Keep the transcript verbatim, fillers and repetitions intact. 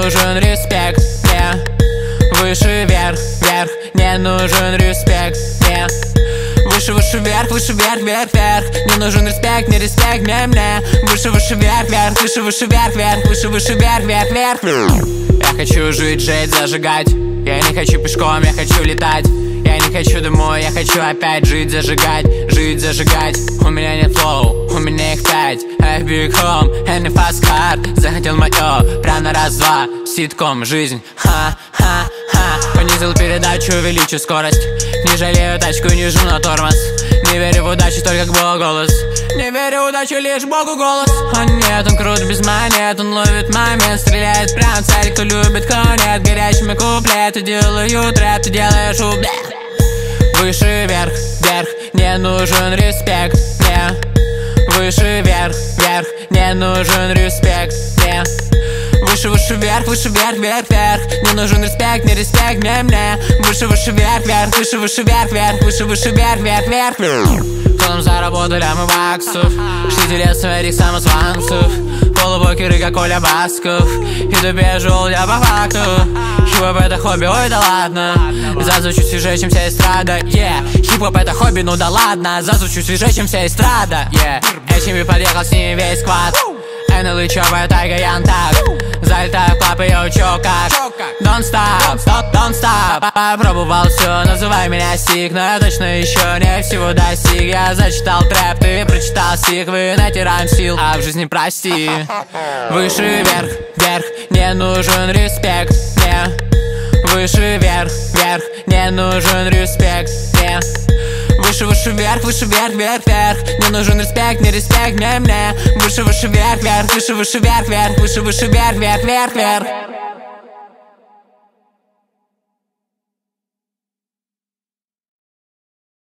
нужен респект, мне выше вверх, вверх, не нужен респект, мне выше, выше, вверх, выше, вверх, вверх, вверх. Не нужен респект, не респект, мне, мне выше, выше, вверх, вверх, выше, выше, вверх, вверх, выше, выше, вверх, вверх, вверх. Я хочу жить, жить, зажигать. Я не хочу пешком, я хочу летать. Я не хочу домой, я хочу опять жить, зажигать, жить, зажигать. У меня нет флоу, у меня их пять. Эх, big home, and a fast car. Захотел мое, прям на раз-два. Ситком, жизнь, ха-ха-ха. Понизил передачу, увеличу скорость. Не жалею тачку, не жму на тормоз. Не верю в удачу, только к Богу голос. Не верю в удачу, лишь Богу голос. Он нет, он крут без монет. Он ловит момент, стреляет прям в цель. Кто любит, кто нет, горячими куплеты. Делаю трэп, ты делаешь убле. Выше, вверх, вверх, не нужен респект, мне выше, вверх, вверх, не нужен респект, мне выше, выше, вверх, выше, вверх, вверх, вверх. Не нужен респект, не респект, мне, мне выше, выше, вверх, вверх, выше, выше, вверх, вверх, выше, выше, вверх, вверх, вверх. Кто нам заработали, а мы баксов. Шлите лесом этих самозванцев. Полубокеры, как Оля Басков. Иду бежу, я по факту. Хип-хоп это хобби, ой, да ладно. Зазвучу свежее, чем вся эстрада, yeah. Хип-хоп это хобби, ну да ладно. Зазвучу свежее, чем вся эстрада, yeah. Эчими подъехал с ними весь сквад. эн эл и чёрная тайга, янтак. Залетаю в клаб, йоу, чё как? Don't stop, stop, don't stop. Попробовал все, называй меня сик. Но я точно еще не всего достиг. Я зачитал трэп, ты прочитал стих. Вы натираем сил, а в жизни прости. Выше, вверх, вверх, не нужен респект, мне выше, вверх, вверх, не нужен респект, мне выше, выше, вверх, выше, вверх, вверх, вверх. Не нужен респект, не респект, мне, мне выше, выше, вверх, вверх, выше, выше, вверх, вверх, выше, выше, вверх, вверх, вверх, вверх.